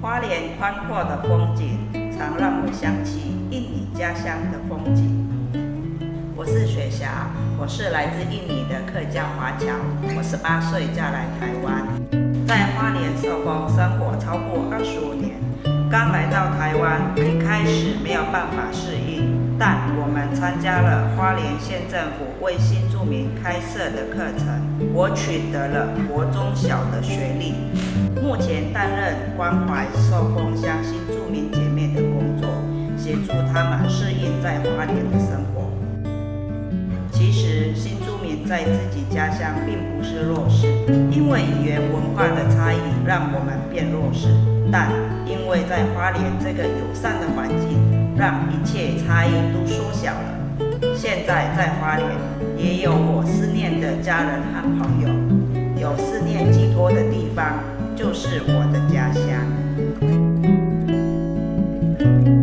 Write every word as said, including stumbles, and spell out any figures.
花莲宽阔的风景，常让我想起印尼家乡的风景。我是雪霞，我是来自印尼的客家华侨。我十八岁嫁来台湾，在花莲寿丰生活超过二十五年。刚来到台湾，一开始没有办法适应，但我们参加了花莲县政府为新住民开设的课程，我取得了国中小的学历。目前担任关怀寿丰乡新住民姐妹的工作，协助他们适应在花莲的生活。其实新住民在自己家乡并不是弱势，因为语言文化的差异让我们变弱势，但因为在花莲这个友善的环境，让一切差异都缩小了。现在在花莲也有我思念的家人和朋友，有思念寄托的地方就是我的家乡。